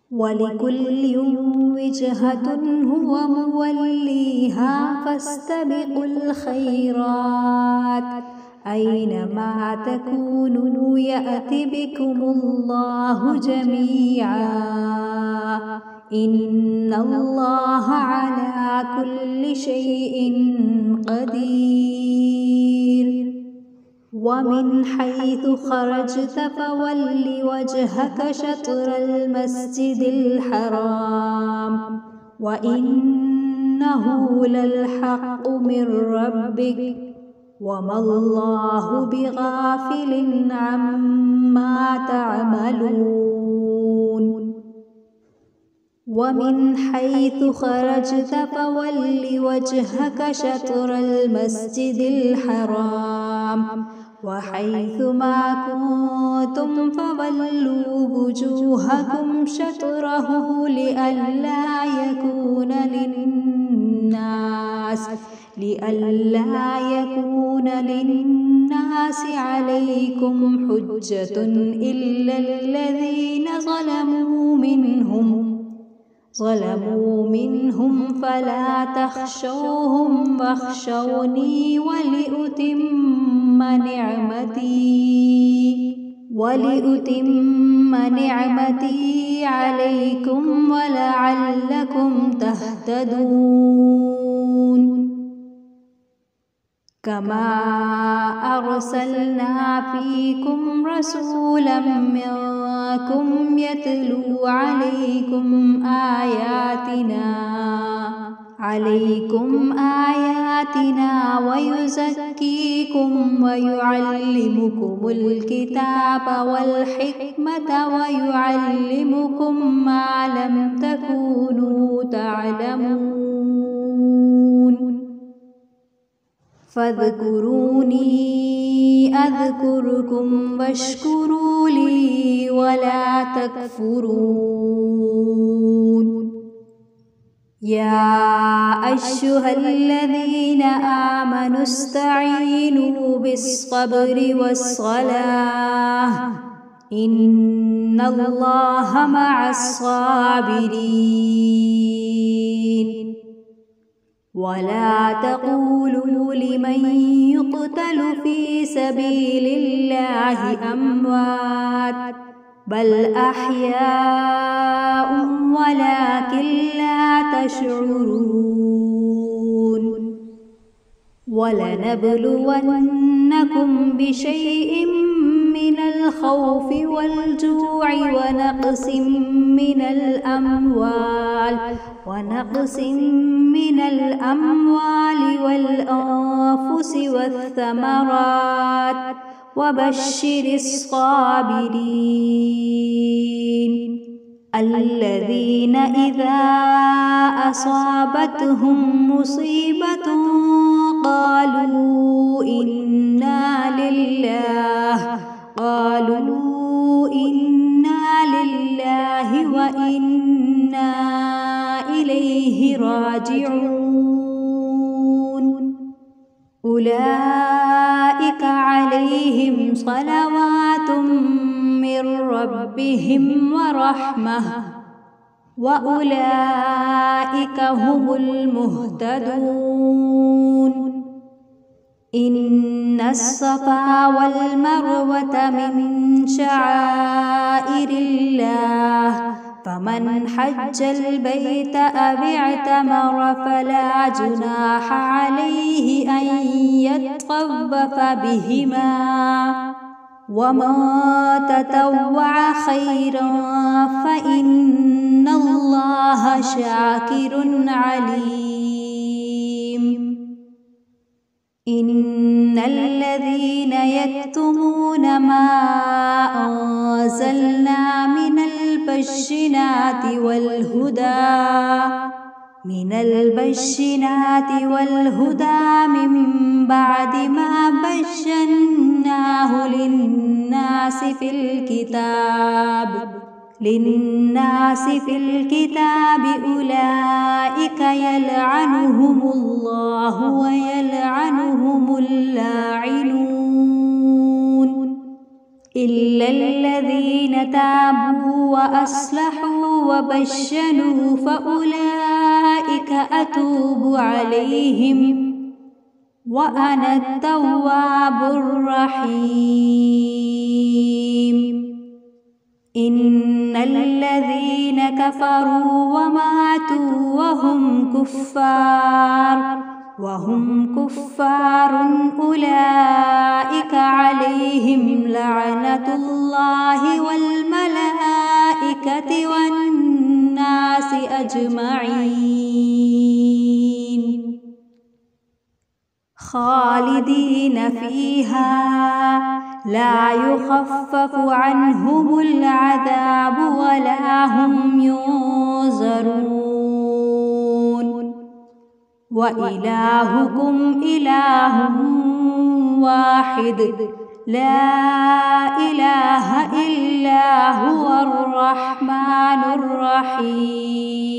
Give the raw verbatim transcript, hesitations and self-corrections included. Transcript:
ولكل وجهة هو موليها فاستبقوا الخيرات أينما تكونوا يأت بكم الله جميعا إن الله على كل شيء قدير. ومن حيث خرجت فول وجهك شطر المسجد الحرام وإنه للحق من ربك وما الله بغافل عما تعملون. ومن حيث خرجت فول وجهك شطر المسجد الحرام وحيث ما كنتم فولوا وجوهكم شطره لئلا يكون للناس لئلا يكون للناس عليكم حجة إلا الذين ظلموا منهم ظلموا منهم فلا تخشوهم واخشوني ولأتم نعمتي ولأتم نعمتي عليكم ولعلكم تهتدون. كما أرسلنا فيكم رسولا منكم يتلو عليكم آياتنا عليكم آياتنا ويزكيكم ويعلمكم الكتاب والحكمة ويعلمكم ما لم تكونوا تعلمون. فاذكروني أذكركم واشكروا لي ولا تكفرون. يا أيها الذين آمنوا استعينوا بالصبر والصلاة إن الله مع الصابرين. ولا تقولوا لمن يقتل في سبيل الله أموات بل أحياء ولكن لا تشعرون. ولنبلونكم بشيء من الخوف والجوع ونقص من الأموال ونقص من الأموال والأنفس والثمرات وبشر الصابرين الذين إذا أصابتهم مصيبة قالوا إنا لله قالوا إنا لله وإنا إليه راجعون. أولئك عليهم صلوات من ربهم ورحمة وأولئك هم المهتدون. إن الصفا والمروة من شعائر الله فمن حج البيت أو اعتمر فلا جناح عليه أن يطوف بهما ومن تطوع خيرا فإن الله شاكر عليم. إن الذين يكتمون ما أنزلنا من البينات والهدى من البينات والهدى من بعد ما بيناه للناس في الكتاب للناس في الكتاب أولئك يلعنهم الله ويلعنهم اللاعنون إلا الذين تابوا وأصلحوا وبشنوا فأولئك أتوب عليهم وأنا التواب الرحيم. إن الذين كفروا وماتوا وهم كفار وهم كفار أولئك عليهم لعنة الله والملائكة والناس أجمعين خالدين فيها لا يخفف عنهم العذاب ولا هم ينظرون. وإلهكم إله واحد لا إله إلا هو الرحمن الرحيم.